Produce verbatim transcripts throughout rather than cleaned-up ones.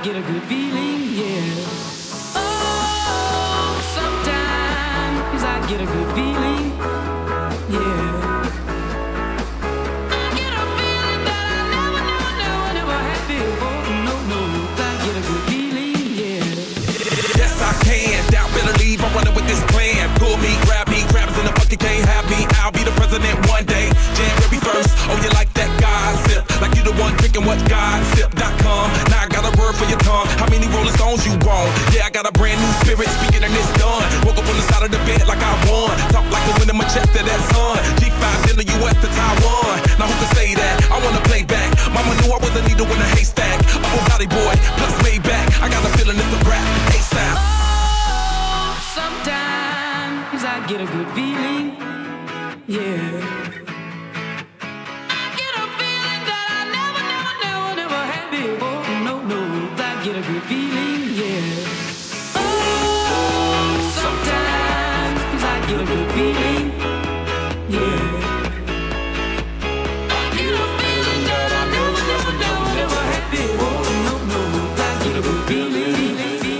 get a good feeling, yeah. Oh, sometimes I get a good feeling, yeah. I get a feeling that I never, never, never, never had before. No, no, I get a good feeling, yeah. Yes, I can. Doubt, better leave. I'm running with this plan. Pull me, grab me, crabs in the bucket can't have me. I'll be the president one day. January first. Oh, you like that gossip? Like you the one drinking what gossip dot com. Now I got a word for your tongue. How many Rolling Stones you want? Yeah, I got a brand new spirit speaking and it's done. Woke up on the side of the bed like I won. Talk like the wind in my chest to that sun. G five in the U S to Taiwan. Now who can say that? I wanna play back. Mama knew I was a needle in a haystack. A Bugatti boy plus Maybach. I got a feeling it's a rap. ASAP. Oh, sometimes I get a good feeling, yeah. Get a good feeling, yeah. Oh, sometimes I get a good feeling, yeah. I get a feeling that I never, never, never, never had before. No, no, I get a good feeling.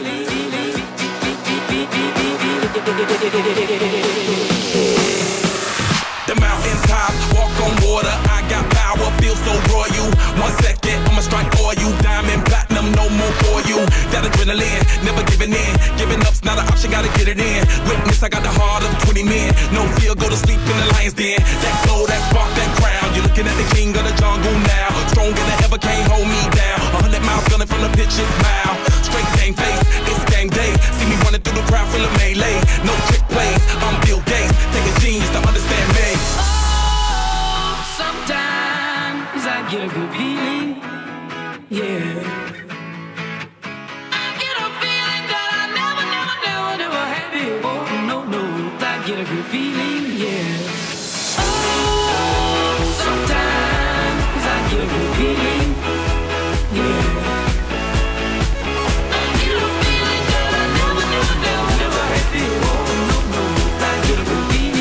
The mountaintop, walk on water. I got power, feel so royal. One second, I'ma strike for you. Diamond, platinum, no more for you. That adrenaline, never giving in. Giving up's not an option, gotta get it in. Witness, I got the heart of twenty men. No fear, go to sleep in the lion's den. That glow, that spark, that crown. You're looking at the king of the jungle now. Stronger than ever, can't hold me down. A hundred miles gunning from the pitch's mile. Straight game face, it's game day. See me running through the crowd, full of melee. No trick plays, I'm Bill Gates. Take a genius to understand me. Oh, sometimes I get a good feeling, yeah. I get a feeling that I never, never, never, never had before. No, no, I get a good feeling, yeah. Oh, sometimes I get a good feeling, yeah. I get a feeling that I never, never, never, never had before. No, no, I get a good feeling.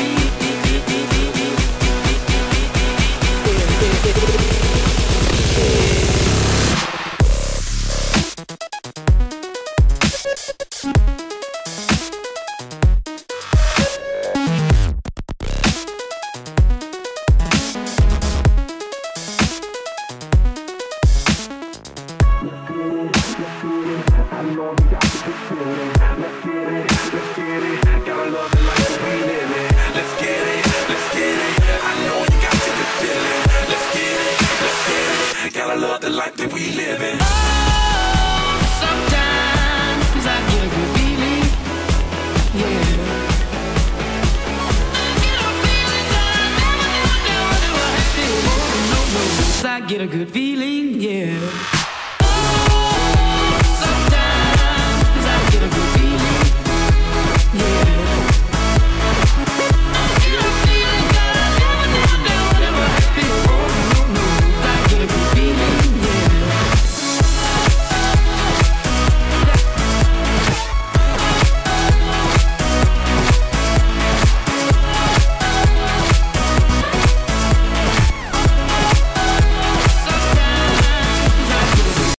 Get a good feeling, yeah. Oh, sometimes I get a good feeling, yeah.